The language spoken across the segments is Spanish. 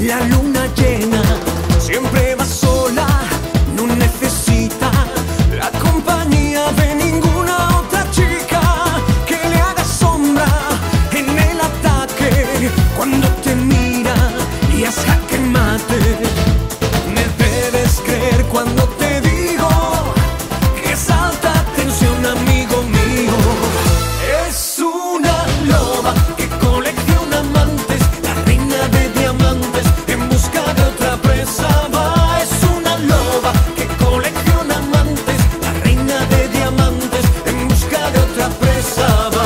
la luna llena. Siempre va sola, no necesita la compañía de ninguna otra chica que le haga sombra en el ataque. Cuando te mira y haz jaque mate, me debes creer cuando te digo que es alta tensión, amigo mío. Es una loba que colecciona amantes, la reina de diamantes en busca de otra presa va. Es una loba que colecciona amantes, la reina de diamantes en busca de otra presa va.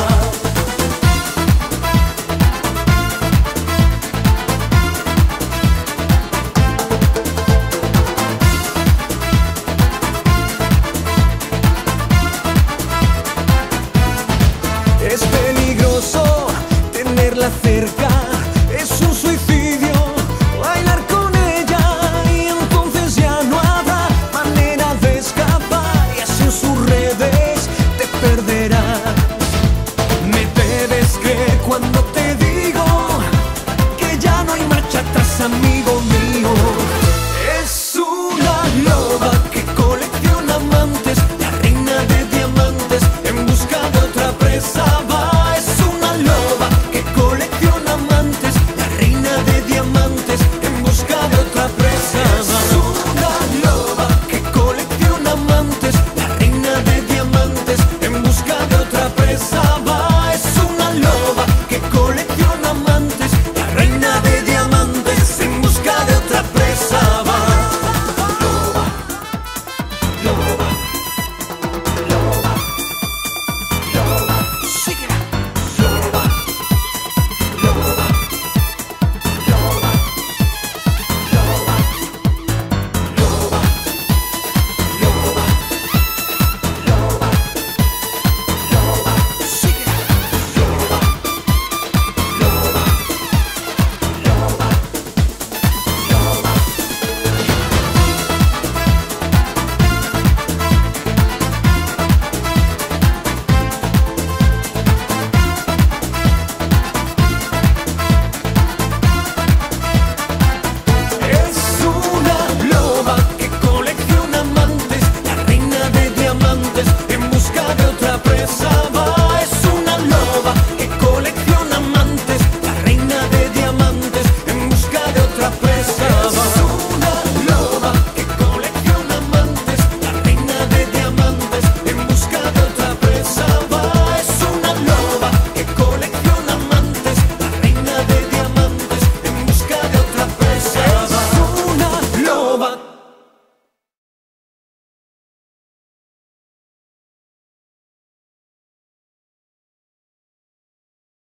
Es peligroso tenerla cerca, es un suicidio bailar con ella y entonces ya no habrá manera de escapar y así en sus redes te perderás. Me debes creer cuando te digo que ya no hay marcha atrás, amigo.